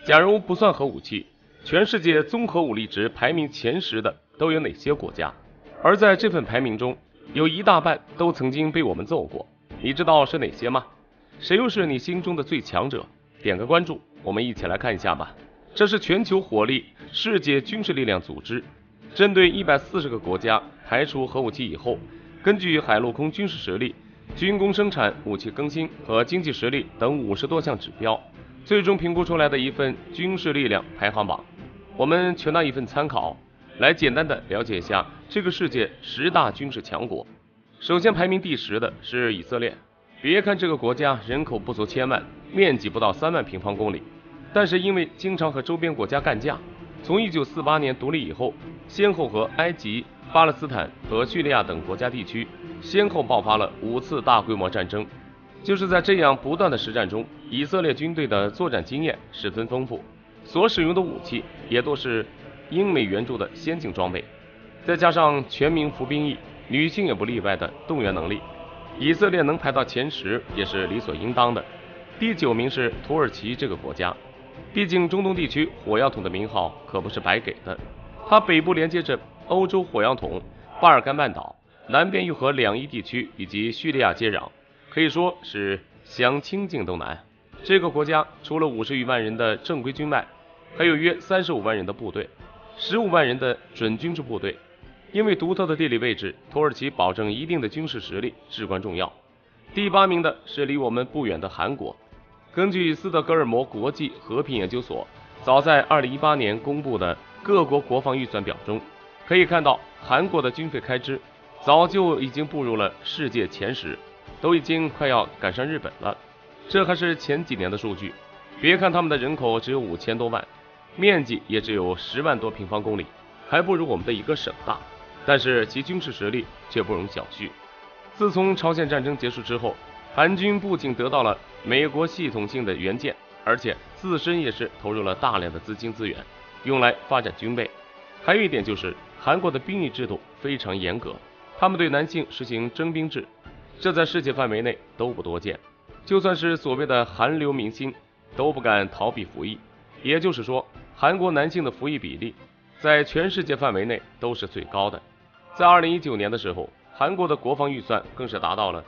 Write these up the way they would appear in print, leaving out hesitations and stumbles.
假如不算核武器，全世界综合武力值排名前10的都有哪些国家？而在这份排名中，有一大半都曾经被我们揍过，你知道是哪些吗？谁又是你心中的最强者？点个关注，我们一起来看一下吧。这是全球火力世界军事力量组织针对140个国家排除核武器以后，根据海陆空军事实力、军工生产、武器更新和经济实力等50多项指标，最终评估出来的一份军事力量排行榜。我们全当一份参考，来简单的了解一下这个世界10大军事强国。首先排名第10的是以色列。别看这个国家人口不足1000万，面积不到3万平方公里，但是因为经常和周边国家干架，从1948年独立以后，先后和埃及、巴勒斯坦和叙利亚等国家地区先后爆发了5次大规模战争。就是在这样不断的实战中，以色列军队的作战经验十分丰富，所使用的武器也都是英美援助的先进装备，再加上全民服兵役，女性也不例外的动员能力，以色列能排到前10也是理所应当的。第9名是土耳其这个国家，毕竟中东地区火药桶的名号可不是白给的，它北部连接着欧洲火药桶巴尔干半岛，南边又和两伊地区以及叙利亚接壤，可以说是想清静都难。这个国家除了50余万人的正规军外，还有约35万人的部队，15万人的准军事部队。因为独特的地理位置，土耳其保证一定的军事实力至关重要。第8名的是离我们不远的韩国。根据斯德哥尔摩国际和平研究所早在2018年公布的各国国防预算表中，可以看到韩国的军费开支早就已经步入了世界前10，都已经快要赶上日本了。这还是前几年的数据。别看他们的人口只有5000多万，面积也只有10万多平方公里，还不如我们的一个省大，但是其军事实力却不容小觑。自从朝鲜战争结束之后，韩军不仅得到了美国系统性的援建，而且自身也是投入了大量的资金资源，用来发展军备。还有一点就是韩国的兵役制度非常严格，他们对男性实行征兵制，这在世界范围内都不多见。就算是所谓的韩流明星都不敢逃避服役，也就是说，韩国男性的服役比例在全世界范围内都是最高的。在2019年的时候，韩国的国防预算更是达到了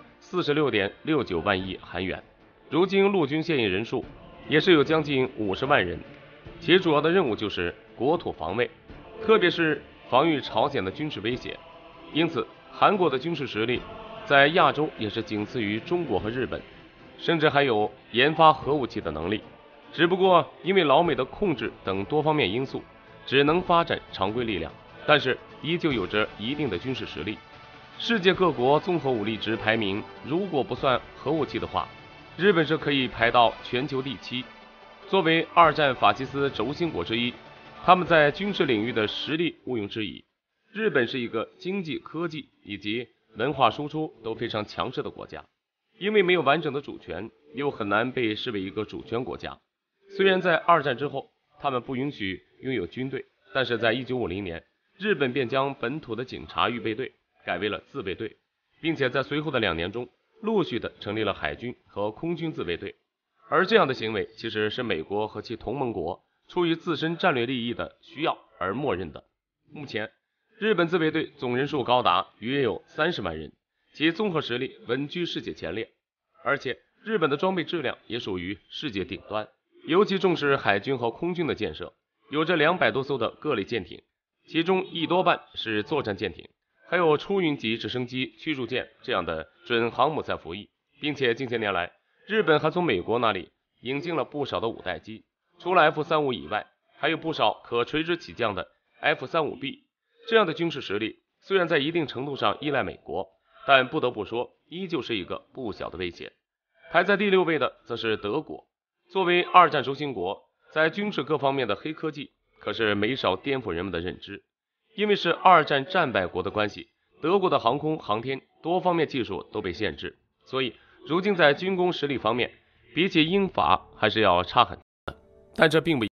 46.69万亿韩元。如今陆军现役人数也是有将近50万人，其主要的任务就是国土防卫，特别是防御朝鲜的军事威胁。因此，韩国的军事实力在亚洲也是仅次于中国和日本，甚至还有研发核武器的能力。只不过因为老美的控制等多方面因素，只能发展常规力量，但是依旧有着一定的军事实力。世界各国综合武力值排名，如果不算核武器的话，日本是可以排到全球第7。作为2战法西斯轴心国之一，他们在军事领域的实力毋庸置疑。日本是一个经济、科技以及文化输出都非常强势的国家，因为没有完整的主权，又很难被视为一个主权国家。虽然在2战之后，他们不允许拥有军队，但是在1950年，日本便将本土的警察预备队改为了自卫队，并且在随后的2年中，陆续的成立了海军和空军自卫队。而这样的行为其实是美国和其同盟国出于自身战略利益的需要而默认的。目前，日本自卫队总人数高达约有30万人，其综合实力稳居世界前列，而且日本的装备质量也属于世界顶端，尤其重视海军和空军的建设，有着200多艘的各类舰艇，其中一多半是作战舰艇，还有出云级直升机、驱逐舰这样的准航母在服役，并且近些年来，日本还从美国那里引进了不少的5代机，除了 F-35以外，还有不少可垂直起降的 F-35B。这样的军事实力虽然在一定程度上依赖美国，但不得不说，依旧是一个不小的威胁。排在第6位的则是德国。作为2战轴心国，在军事各方面的黑科技可是没少颠覆人们的认知。因为是2战战败国的关系，德国的航空航天多方面技术都被限制，所以如今在军工实力方面，比起英法还是要差很多的。但这并不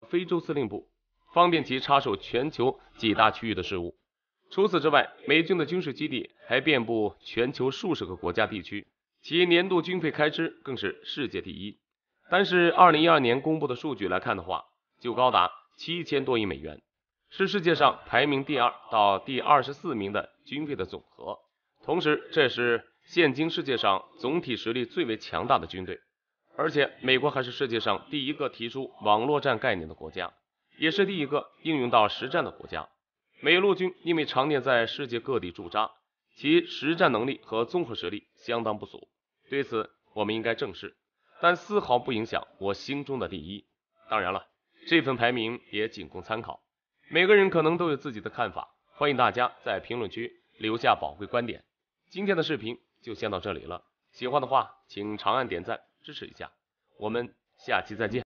非洲司令部，方便其插手全球几大区域的事务。除此之外，美军的军事基地还遍布全球数十个国家地区，其年度军费开支更是世界第一。但是2012年公布的数据来看的话，就高达7000多亿美元，是世界上排名第2到第24名的军费的总和。同时，这是现今世界上总体实力最为强大的军队。而且，美国还是世界上第一个提出网络战概念的国家，也是第一个应用到实战的国家。美陆军因为常年在世界各地驻扎，其实战能力和综合实力相当不俗，对此我们应该正视，但丝毫不影响我心中的第一。当然了，这份排名也仅供参考，每个人可能都有自己的看法，欢迎大家在评论区留下宝贵观点。今天的视频就先到这里了，喜欢的话请长按点赞支持一下，我们下期再见。